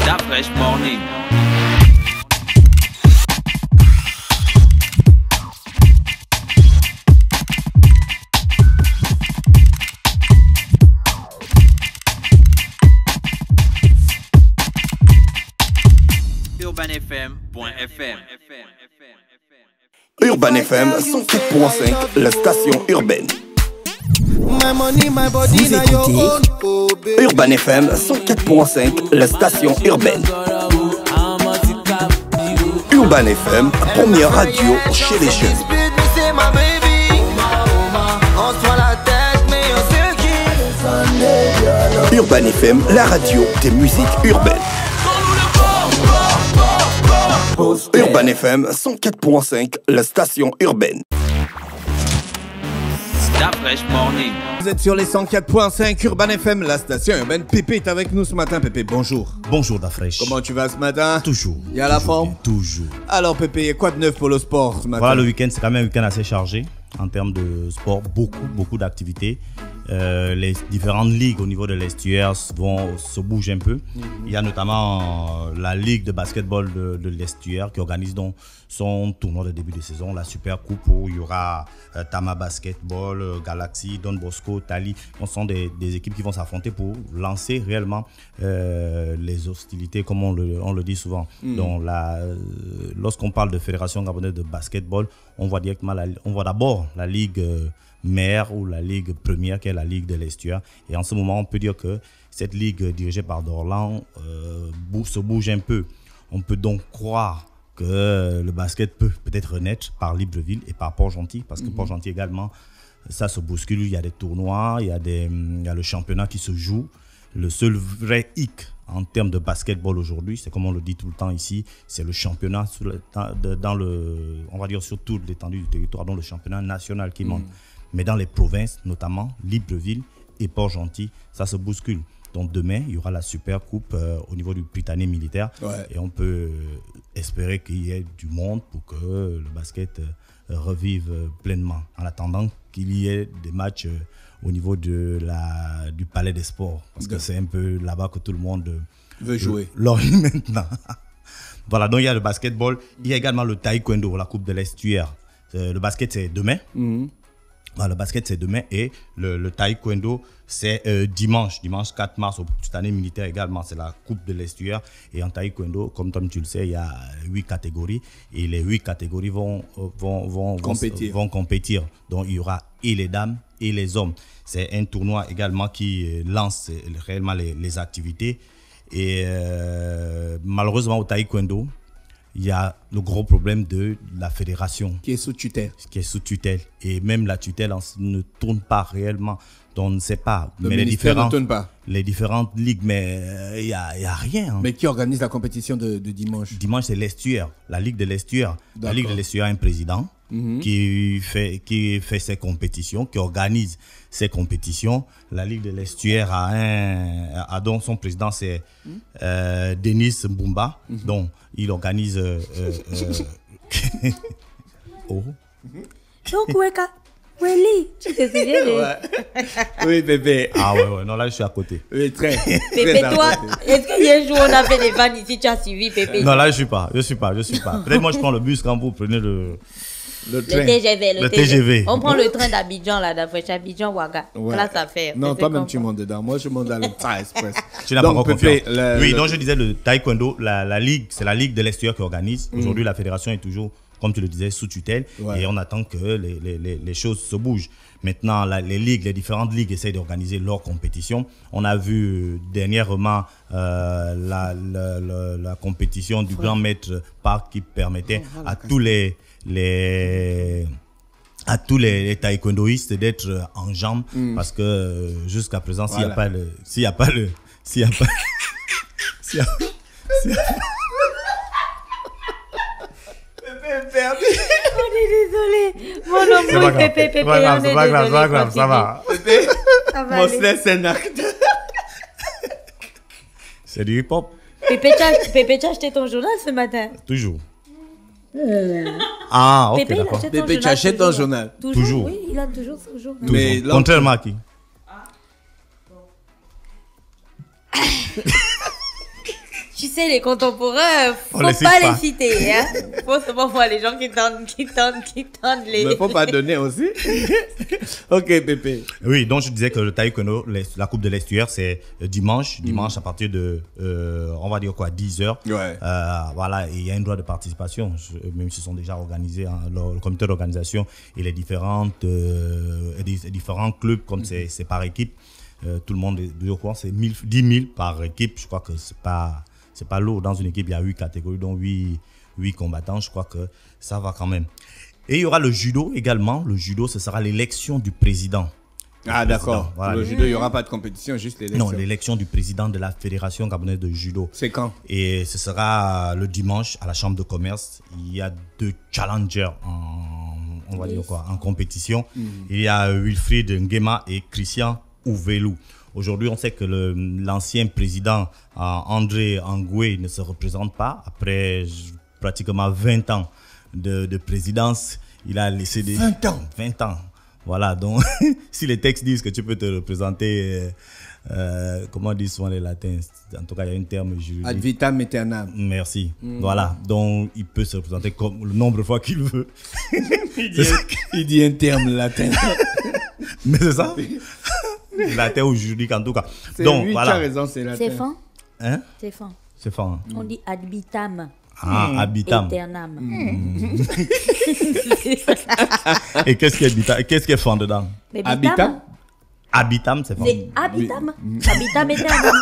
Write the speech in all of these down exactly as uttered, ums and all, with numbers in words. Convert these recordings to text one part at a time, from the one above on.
Da Fresh Morning. urban f m point f m. Urban F M cent quatre point cinq, la station urbaine. Vous écoutez Urban F M cent quatre point cinq, la station urbaine. Urban F M, première radio chez les jeunes. Urban F M, la radio des musiques urbaines. Urban F M cent quatre point cinq, la station urbaine. Da Fresh Morning. Vous êtes sur les cent quatre point cinq Urban F M, la station urbaine. Pépé est avec nous ce matin. Pépé, bonjour. Bonjour Da Fresh. Comment tu vas ce matin? Toujours. Il y a la forme? Bien, toujours. Alors Pépé, quoi de neuf pour le sport ce matin? Voilà, le week-end, c'est quand même un week-end assez chargé en termes de sport. Beaucoup, beaucoup d'activités. Euh, les différentes ligues au niveau de l'estuaire vont se bouger un peu. Mm-hmm. Il y a notamment euh, la ligue de basketball de, de l'estuaire qui organise donc son tournoi de début de saison, la Super Coupe, où il y aura euh, Tama Basketball, euh, Galaxy, Don Bosco, Tali. Ce sont des, des équipes qui vont s'affronter pour lancer réellement euh, les hostilités, comme on le, on le dit souvent. Mm. Donc, la, euh, lorsqu'on parle de Fédération gabonaise de basketball, on voit directement, la, on voit d'abord la ligue euh, mère ou la ligue première qui est la ligue de l'estuaire. Et en ce moment, on peut dire que cette ligue dirigée par Dorlan euh, bou- se bouge un peu. On peut donc croire que le basket peut peut-être renaître par Libreville et par Port-Gentil, parce que mm-hmm. Port-Gentil également, ça se bouscule. Il y a des tournois, il y a, des, il y a le championnat qui se joue. Le seul vrai hic en termes de basketball aujourd'hui, c'est comme on le dit tout le temps ici, c'est le championnat sur le, dans le, on va dire sur toute l'étendue du territoire, donc le championnat national qui monte. Mm. Mais dans les provinces, notamment Libreville et Port-Gentil, ça se bouscule. Donc demain, il y aura la Super Coupe euh, au niveau du Britannique militaire. Ouais. Et on peut euh, espérer qu'il y ait du monde pour que euh, le basket euh, revive euh, pleinement. En attendant qu'il y ait des matchs euh, au niveau de la, du Palais des Sports. Parce que c'est un peu là-bas que tout le monde euh, veut jouer. L'orient maintenant. Voilà, donc il y a le basketball. Il y a également le taekwondo, la Coupe de l'estuaire. Euh, le basket, c'est demain. Mm-hmm. Bah, le basket, c'est demain et le, le taekwondo, c'est euh, dimanche. Dimanche quatre mars, au Britannique militaire également. C'est la Coupe de l'estuaire. Et en taekwondo, comme Tom, tu le sais, il y a huit catégories. Et les huit catégories vont, vont, vont, compétir. vont, vont compétir. Donc, il y aura et les dames et les hommes. C'est un tournoi également qui lance réellement les, les activités. Et euh, malheureusement, au taekwondo, il y a le gros problème de la fédération. Qui est sous tutelle. Qui est sous tutelle. Et même la tutelle ne tourne pas réellement. Donc on ne sait pas. Le mais ministère les ne tourne pas. Les différentes ligues, mais il euh, n'y a, y a rien. Hein. Mais qui organise la compétition de, de dimanche? Dimanche, c'est l'estuaire. La Ligue de l'estuaire. D'accord. La Ligue de l'estuaire a un président mm-hmm. qui, fait, qui fait ses compétitions, qui organise ses compétitions. La Ligue de l'estuaire a, un, a donc son président, c'est mm-hmm. euh, Denis Mbumba. Mm-hmm. Donc, il organise... Euh, euh, oh. Donc, Weka, Welly, tu te souviens de... Ouais. Oui, bébé. Ah ouais, ouais, non, là, je suis à côté. Oui, très. Pépé, toi, est-ce qu'il y a un jour, on a fait des vannes ici, tu as suivi, Pépé? Non, là, je suis pas, je suis pas, je suis pas. Peut-être moi, je prends le bus quand vous prenez le... Le, train. le T G V, le, le T G V. T G V. On prend le train d'Abidjan, là, d'Afrique, Abidjan, Ouaga. Ouais. Classe à faire. Non, toi-même, tu montes dedans. Moi, je monte dans le train express. Tu n'as pas encore confiance. Le, oui, le... donc je disais, le taekwondo, la, la ligue, c'est la ligue de l'estuaire qui organise. Mm. Aujourd'hui, la fédération est toujours, comme tu le disais, sous tutelle. Ouais. Et on attend que les, les, les, les choses se bougent. Maintenant, la, les ligues, les différentes ligues essayent d'organiser leurs compétitions. On a vu euh, dernièrement euh, la, la, la, la compétition du ouais. grand maître parc qui permettait oh, voilà, à tous les... les à tous les, les taekwondoïstes d'être en jambes mm. parce que euh, jusqu'à présent s'il n'y voilà. a pas le s'il y a pas le s'il y a pas s'il y a, s'il y a... Pépé est perdu. On est désolé. Mon nom est Pépé, Pépé. C'est pas grave, c'est pas grave, c'est pas grave, ça va. Pépé, mon sled c'est un acteur. C'est du hip-hop. Pépé, tu as acheté ton journal ce matin? Toujours. Mmh. Ah, ok, Pépé, d'accord. Pépé, tu achètes ton journal? Toujours, toujours. Oui, il a toujours son journal. Toujours. Mais contrairement à qui? Je suis sais, les contemporains, faut On pas les les, cite pas. citer. Hein. Faut seulement voir les gens qui tendent, qui tendent, qui tendent les... Mais faut pas donner aussi. Ok, Pépé. Oui, donc je disais que le taekwondo, les- la Coupe de l'Estuaire, c'est euh, dimanche. Dimanche à partir de, euh, on va dire quoi, dix heures. Ouais. Euh, voilà, et il y a un droit de participation. Je- Même s'ils sont déjà organisés, hein, le, le comité d'organisation et les différentes, euh, et des- les différents clubs, comme c'est c'est par équipe. Euh, tout le monde est je crois, c'est mille dix mille par équipe. Je crois que c'est pas, c'est pas lourd. Dans une équipe, il y a huit catégories, dont huit combattants. Je crois que ça va quand même. Et il y aura le judo également. Le judo, ce sera l'élection du président. Ah, Le d'accord. président, voilà. Le judo, il n'y aura pas de compétition, juste l'élection. Non, l'élection du président de la Fédération gabonaise de judo. C'est quand? Et ce sera le dimanche à la Chambre de commerce. Il y a deux challengers en, on va dire quoi, en compétition. Mm. Il y a Wilfried Nguema et Christian Ouvelou. Aujourd'hui, on sait que le- l'ancien président euh, André Angoué ne se représente pas. Après j- pratiquement vingt ans de, de présidence, il a laissé des... vingt ans. vingt ans. Voilà, donc si les textes disent que tu peux te représenter, euh, euh, comment disent souvent les latins, en tout cas il y a un terme juridique. Ad vitam aeternam. Merci. Mm. Voilà, donc il peut se représenter comme le nombre de fois qu'il veut. Il dit, il dit un terme latin. Mais c'est ça. Latin ou juridique en tout cas. C'est Donc lui qui a voilà. raison, c'est latin. C'est fin. Hein? C'est fin. C'est fort. Hein? On dit ad vitam Ah, habitam. aeternam. Et qu'est-ce qui est habitam? Qu'est-ce qui est fort dedans? Mais Habitam? Habitam, c'est fort. C'est habitam. Habitam aeternam.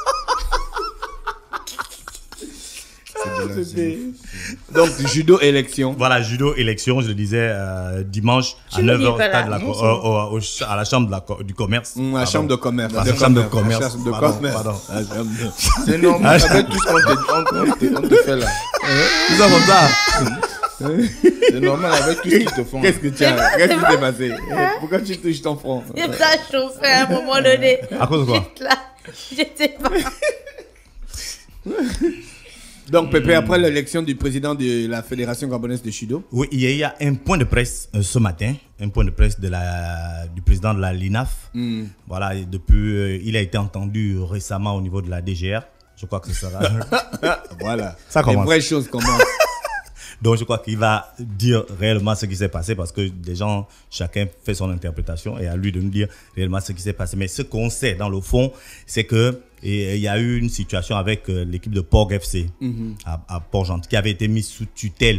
Donc, judo élection. Voilà, judo élection, je le disais euh, dimanche à Tu me neuf dis heures au pas là. stade de la Non, co- euh, au- au- à la chambre de la co- du commerce. Mmh, la Pardon. chambre de commerce. La De chambre de commerce. commerce. La chambre de Pardon, commerce. pardon. La chambre de- C'est normal, avec tout ce qu'on te, on, on te, on te fait là. Tout ça comme ça. C'est normal avec tout ce qu'ils te font. Qu'est-ce que tu as? Qu'est-ce qui s'est passé? Pourquoi tu touches ton front? Ça chauffait à un moment donné. À cause de quoi? J'étais là. J'étais pas. Donc, Pépé, après l'élection du président de la Fédération gabonaise de judo. Oui, il y a- il y a un point de presse euh, ce matin, un point de presse de la, du président de la LINAF. Mm. Voilà, et depuis, euh, il a été entendu récemment au niveau de la D G R. Je crois que ce sera. Voilà. Ça Les commence. vraies choses commencent. Donc je crois qu'il va dire réellement ce qui s'est passé parce que des gens, chacun fait son interprétation et à lui de nous dire réellement ce qui s'est passé. Mais ce qu'on sait dans le fond, c'est que et, il y a eu une situation avec euh, l'équipe de Port F C mm-hmm. à, à Port-Gentil qui avait été mise sous tutelle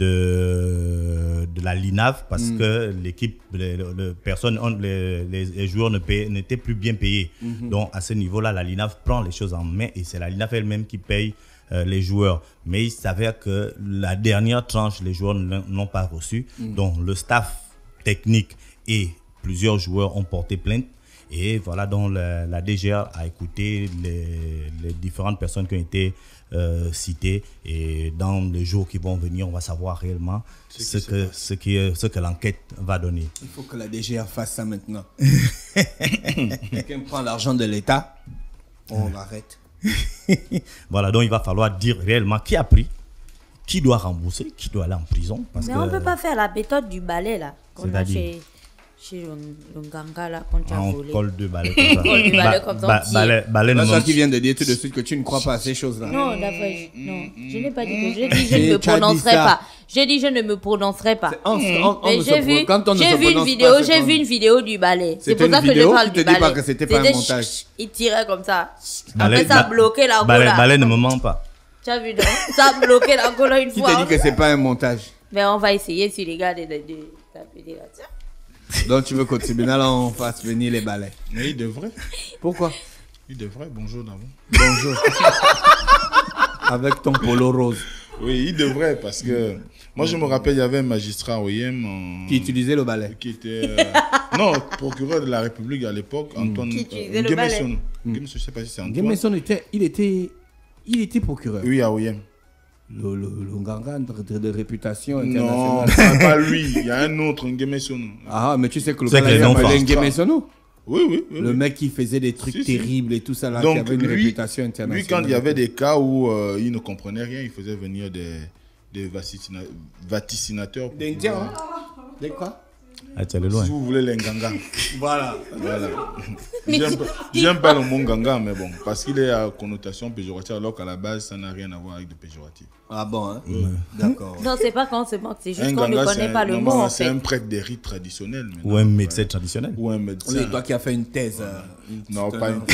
de, de la LINAF parce mm. que l'équipe, les, les personnes, les, les, les joueurs ne payaient- n'étaient plus bien payés. Mm-hmm. Donc à ce niveau-là, la LINAF prend les choses en main et c'est la LINAF elle-même qui paye Euh, les joueurs. Mais il s'avère que la dernière tranche, les joueurs ne l'ont pas reçu. Mm. Donc, le staff technique et plusieurs joueurs ont porté plainte. Et voilà, donc la, la D G R a écouté les, les différentes personnes qui ont été euh, citées. Et dans les jours qui vont venir, on va savoir réellement ce, ce que, ce qui, ce que l'enquête va donner. Il faut que la D G R fasse ça maintenant. Quelqu'un prend l'argent de l'État, on arrête. Voilà, donc il va falloir dire réellement qui a pris, qui doit rembourser, qui doit aller en prison. Parce Mais que, on ne peut pas faire la méthode du balai là. Qu'on a C'est-à-dire chez, chez le, le ganga là, quand tu as on volé. colle deux balais comme ça. Colle deux balais comme ça, on ba- tire. balai- balai Là, ne ça monte- qui vient de dire tout de suite que tu ne crois pas à ces choses-là. Non, d'après, non, je n'ai pas dit que j'ai dit je Et ne me tu as dit prononcerai ça. pas. J'ai dit je ne me prononcerai pas. On, on- on Mais ne se j'ai pro- vu, quand on ne se j'ai vu une prononce vidéo, pas, c'est j'ai qu'on- vu une vidéo du balai. C'est C'était pour ça une que je vidéo parle qui du te dit pas balai. que c'était pas un C'était montage. chut, chut, il tirait comme ça. balai- Après ça a ba- bloqué la balai- gola. balai ne me ment pas. Tu as vu donc? Ça a bloqué la gola une Qui fois. t'a dit que c'est pas un montage? Mais on va essayer sur les gars de, de, de la fédération. Donc tu veux qu'au tribunal on fasse venir les balais? Mais il devrait. Pourquoi? Il devrait. Bonjour, Navo. Bonjour. Avec ton polo rose. Oui, il devrait parce que moi je me rappelle, il y avait un magistrat au I E M en- Qui utilisait le balai. qui était euh, non procureur de la République à l'époque, Antoine Qui utilisait le balai. Nguemesono. Nguemesono, je sais pas si c'est Antoine. Gemeson était, il était, il était procureur. Oui, à O I E M. Le, le, le Nganga de, de réputation Non, internationale. pas, pas lui. Il y a un autre Nguemesono. Ah, mais tu sais que le C'est que les gars noms s'appelait forts. Ngemesono. Oui, oui. oui, Le oui. mec qui faisait des trucs Si, si. terribles et tout ça là, qui Donc avait une lui, réputation internationale. lui, quand il y avait des cas où euh, il ne comprenait rien, il faisait venir des, des vaticina- vaticinateurs. pour Des Indiens, pouvoir- hein? Des quoi? Ah, tu es allé loin. Si vous voulez les Nganga. Voilà. Voilà. J'aime pas- J'aime pas le mot Nganga, mais bon, parce qu'il est à connotation péjorative, alors qu'à la base, ça n'a rien à voir avec de péjoratif. Ah bon, hein? D'accord. Non, c'est pas qu'on se moque, c'est juste Un qu'on ne Nganga, c'est connaît un- pas le mot. normalement, En c'est fait. un prêtre des rites traditionnels. maintenant. Ou un médecin traditionnel. Ou un médecin. Oui, toi qui as fait une thèse. euh, une Non, petite, pas euh, une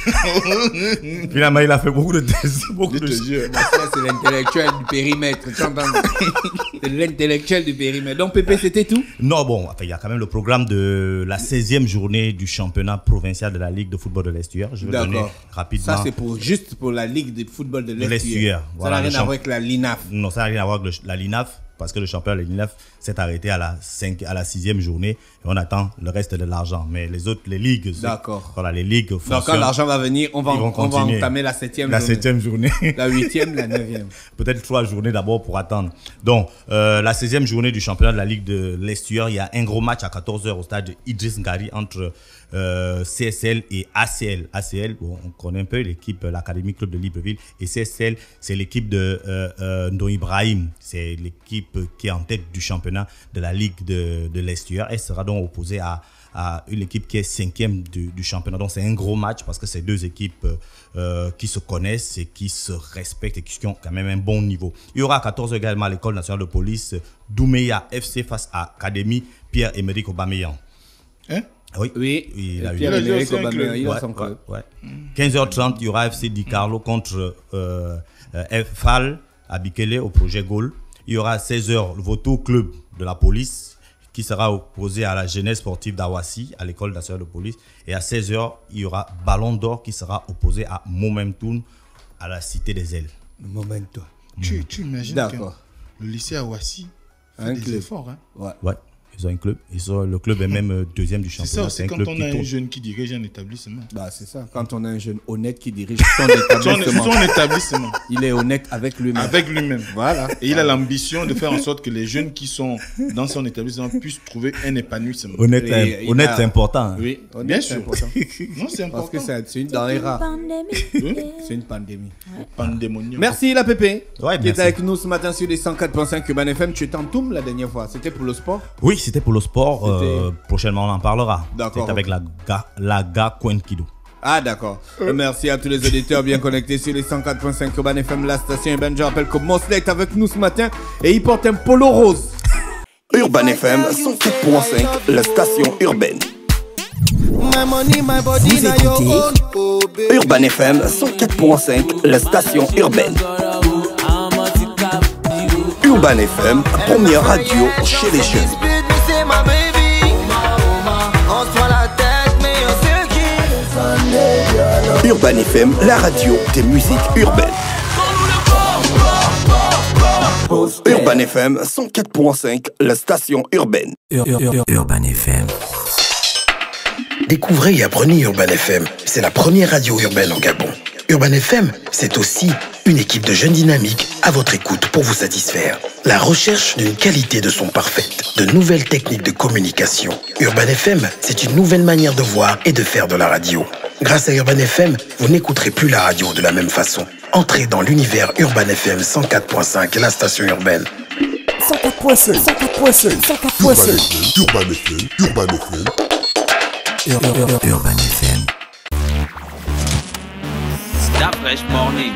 thèse. Finalement, il a fait beaucoup de thèses. Beaucoup Je de... te jure. Ça, c'est l'intellectuel du périmètre. Tu entends? C'est l'intellectuel du périmètre. Donc, Pépé, c'était tout? Non, bon, enfin, il y a quand même le programme de la seizième journée du championnat provincial de la Ligue de football de l'Estuaire. Je vais le donner D'accord. rapidement. Ça, c'est pour, juste pour la Ligue de football de l'Estuaire. l'Estuaire. Ça Voilà, n'a le rien à champ- voir avec la LINAF. Non, ça n'a rien à voir avec le- la LINAF, parce que le championnat de la LINAF s'est arrêté à la, cinq, à la sixième journée et on attend le reste de l'argent. Mais les autres, les ligues, c'est- D'accord. voilà, les ligues Donc, quand fonctionnent. l'argent va venir, on va, Ils vont on va continuer. entamer la septième La journée. septième journée. La huitième, la neuvième. Peut-être trois journées d'abord pour attendre. Donc, euh, la seizième journée du championnat de la Ligue de l'Estuaire, il y a un gros match à quatorze heures au stade Idriss Ngari entre euh, C S L et A C L. A C L, bon, on connaît un peu l'équipe, l'Académie Club de Libreville. Et C S L, c'est l'équipe de euh, euh, Ndo Ibrahim. C'est l'équipe qui est en tête du championnat de la Ligue de, de l'Estuaire. Elle sera donc opposée à à une équipe qui est cinquième du, du championnat. Donc c'est un gros match parce que c'est deux équipes euh, qui se connaissent et qui se respectent et qui ont quand même un bon niveau. Il y aura à quatorze heures également à l'école nationale de police Douméa F C face à Académie Pierre-Emerick Aubameyang. Hein? Oui, Oui. il a eu. Pierre-Emerick Il a Aubameyang, il a Ouais, son club. ouais, ouais. quinze heures trente, il y aura F C Di Carlo contre euh, euh, F A L à Bikele au projet Gaulle. Il y aura à seize heures le Vautour Club de la police qui sera opposé à la jeunesse sportive d'Awassi, à l'école nationale de police. Et à seize heures, il y aura Ballon d'Or qui sera opposé à Momentum à la Cité des Ailes. Momento. Tu, tu imagines D'accord. que le lycée Awassi fait Un des club. efforts. Hein? Ouais. Ouais, ils ont un club. Ils sont, le club est même euh, deuxième du C'est ça championnat. aussi un quand club on qui a un tourne. jeune qui dirige un établissement. Bah, c'est ça. Quand on a un jeune honnête qui dirige son Son, établissement, son établissement, il est honnête avec lui-même. avec lui-même. Voilà. Et il a l'ambition de faire en sorte que les jeunes qui sont dans son établissement puissent trouver un épanouissement. Honnête, Et hein, il honnête a- c'est important. hein. Oui, honnête, Bien c'est sûr. important. Non, c'est Parce que important. c'est c'est une denrée rare. Pandémie. C'est une pandémie. Pandémonium. Merci la Pépé. Ouais, qui est merci. avec nous ce matin sur les cent quatre point cinq Urban F M. Tu étais en Toum la dernière fois. C'était pour le sport? Oui, c'était pour le sport. euh, prochainement, on en parlera. D'accord, C'est avec ok. la Ga, la Ga Kwenkido. Ah d'accord. Merci à tous les auditeurs bien connectés sur les cent quatre point cinq Urban F M, la station urbaine. Je rappelle que Mosley est avec nous ce matin et il porte un polo rose. Urban F M cent quatre point cinq, la station urbaine. Vous écoutez Urban F M cent quatre point cinq, la station urbaine. Urban F M, première radio chez les jeunes. Urban F M, la radio des musiques urbaines. Urban F M cent quatre point cinq, la station urbaine. Urban F M. Découvrez et apprenez Urban F M. C'est la première radio urbaine en Gabon. Urban F M, c'est aussi une équipe de jeunes dynamiques à votre écoute pour vous satisfaire. La recherche d'une qualité de son parfaite, de nouvelles techniques de communication. Urban F M, c'est une nouvelle manière de voir et de faire de la radio. Grâce à Urban F M, vous n'écouterez plus la radio de la même façon. Entrez dans l'univers Urban F M cent quatre point cinq, la station urbaine. cent quatre point cinq, cent quatre point cinq, cent quatre point cinq. Urban F M, Urban F M. Urban F M. Stop Fresh Morning.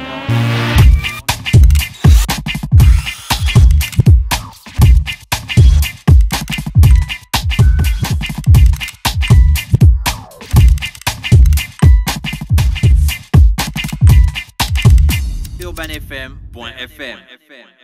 urban f m point f m